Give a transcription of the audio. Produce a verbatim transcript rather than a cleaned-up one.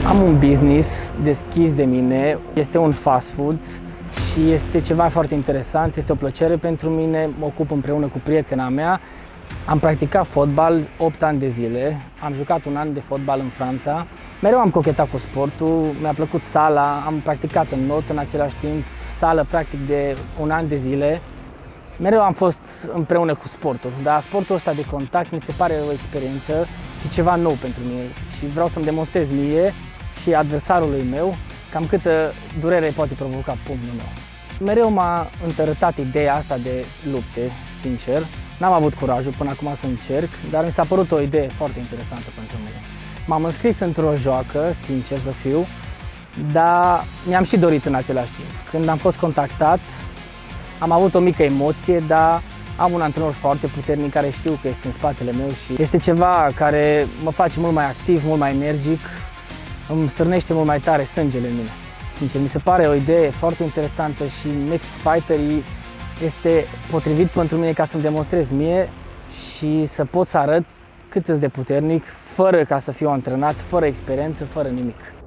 Am un business deschis de mine, este un fast food și este ceva foarte interesant, este o plăcere pentru mine, mă ocup împreună cu prietena mea. Am practicat fotbal opt ani de zile, am jucat un an de fotbal în Franța. Mereu am cochetat cu sportul, mi-a plăcut sala, am practicat în not în același timp, sală practic de un an de zile. Mereu am fost împreună cu sportul, dar sportul ăsta de contact mi se pare o experiență și ceva nou pentru mine și vreau să-mi demonstrez mie și adversarului meu cam câtă durere poate provoca pumnul meu. Mereu m-a întărătat ideea asta de lupte, sincer. N-am avut curajul până acum să încerc, dar mi s-a părut o idee foarte interesantă pentru mine. M-am înscris într-o joacă, sincer să fiu, dar mi-am și dorit în același timp. Când am fost contactat, am avut o mică emoție, dar am un antrenor foarte puternic care știu că este în spatele meu și este ceva care mă face mult mai activ, mult mai energic, îmi strânește mult mai tare sângele în mine. Sincer, mi se pare o idee foarte interesantă și Mixed Fighter este potrivit pentru mine ca să-mi demonstrez mie și să pot să arăt cât îs de puternic, fără ca să fiu antrenat, fără experiență, fără nimic.